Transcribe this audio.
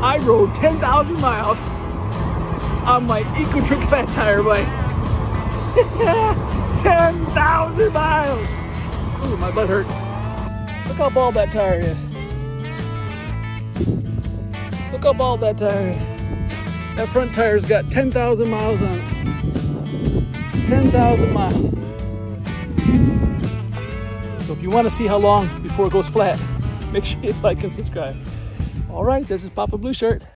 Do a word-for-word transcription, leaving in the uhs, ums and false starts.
I rode ten thousand miles on my Ecotric fat tire bike. ten thousand miles! Ooh, my butt hurts. Look how bald that tire is. Look how bald that tire is. That front tire's got ten thousand miles on it. ten thousand miles. So if you want to see how long before it goes flat, make sure you like and subscribe. All right, this is Papa Blue Shirt.